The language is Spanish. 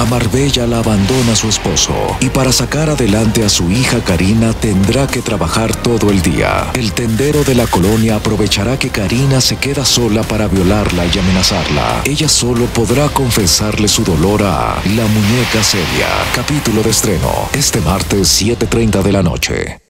Marbella la abandona a su esposo y para sacar adelante a su hija Karina tendrá que trabajar todo el día. El tendero de la colonia aprovechará que Karina se queda sola para violarla y amenazarla. Ella solo podrá confesarle su dolor a La Muñeca Celia. Capítulo de estreno este martes 7:30 de la noche.